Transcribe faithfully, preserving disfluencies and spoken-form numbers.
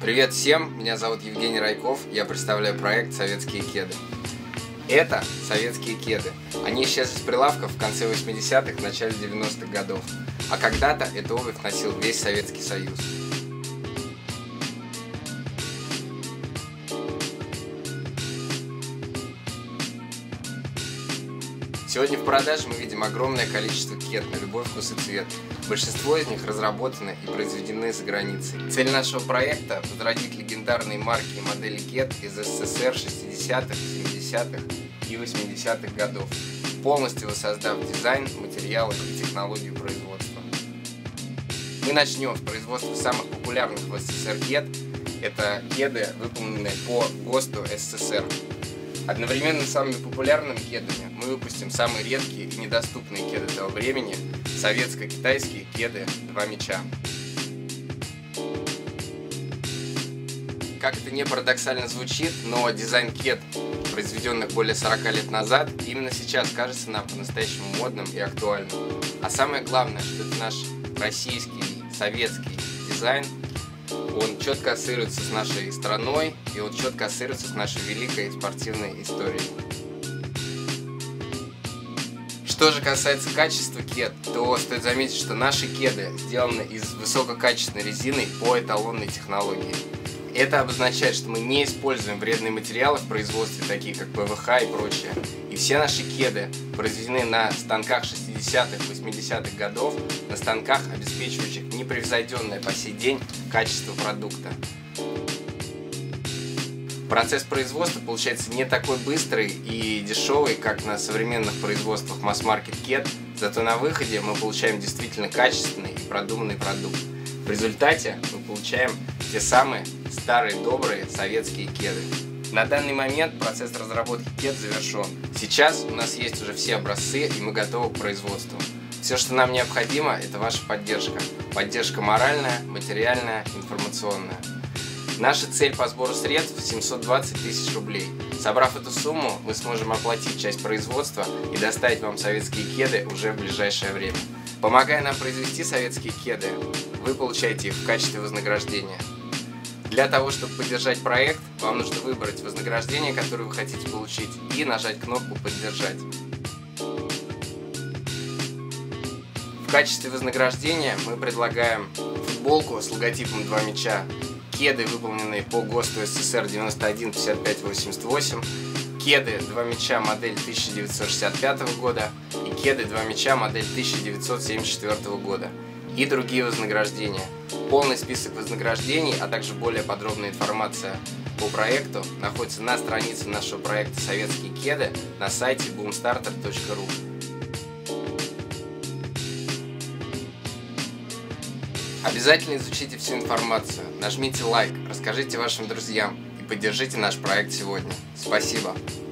Привет всем, меня зовут Евгений Райков, я представляю проект «Советские кеды». Это советские кеды. Они исчезли с прилавков в конце восьмидесятых, начале девяностых годов. А когда-то эту обувь носил весь Советский Союз. Сегодня в продаже мы видим огромное количество кед на любой вкус и цвет. Большинство из них разработаны и произведены за границей. Цель нашего проекта – возродить легендарные марки и модели кед из СССР шестидесятых, семидесятых и восьмидесятых годов, полностью воссоздав дизайн, материалы и технологию производства. Мы начнем с производства самых популярных в СССР кед. Это кеды, выполненные по ГОСТу СССР. Одновременно с самыми популярными кедами мы выпустим самые редкие и недоступные кеды того времени – советско-китайские кеды «Два меча». Как это не парадоксально звучит, но дизайн кед, произведенных более сорока лет назад, именно сейчас кажется нам по-настоящему модным и актуальным. А самое главное, что это наш российский, советский дизайн. Он четко ассоциируется с нашей страной, и он четко ассоциируется с нашей великой спортивной историей. Что же касается качества кед, то стоит заметить, что наши кеды сделаны из высококачественной резины по эталонной технологии. Это обозначает, что мы не используем вредные материалы в производстве, такие как пэ вэ ха и прочее. И все наши кеды произведены на станках шестидесятых, восьмидесятых годов, на станках, обеспечивающих непревзойденное по сей день качество продукта. Процесс производства получается не такой быстрый и дешевый, как на современных производствах масс-маркет кед, зато на выходе мы получаем действительно качественный и продуманный продукт. В результате мы получаем те самые старые добрые советские кеды. На данный момент процесс разработки кед завершен. Сейчас у нас есть уже все образцы, и мы готовы к производству. Все, что нам необходимо, это ваша поддержка. Поддержка моральная, материальная, информационная. Наша цель по сбору средств – семьсот двадцать тысяч рублей. Собрав эту сумму, мы сможем оплатить часть производства и доставить вам советские кеды уже в ближайшее время. Помогая нам произвести советские кеды, вы получаете их в качестве вознаграждения. Для того, чтобы поддержать проект, вам нужно выбрать вознаграждение, которое вы хотите получить, и нажать кнопку «Поддержать». В качестве вознаграждения мы предлагаем футболку с логотипом «Два меча», кеды, выполненные по ГОСТу СССР девяносто один пятьдесят пять восемьдесят восемь, кеды «Два меча» модель тысяча девятьсот шестьдесят пятого года и кеды «Два меча» модель тысяча девятьсот семьдесят четвёртого года и другие вознаграждения. Полный список вознаграждений, а также более подробная информация по проекту находится на странице нашего проекта «Советские кеды» на сайте бумстартер точка ру. Обязательно изучите всю информацию, нажмите лайк, расскажите вашим друзьям и поддержите наш проект сегодня. Спасибо!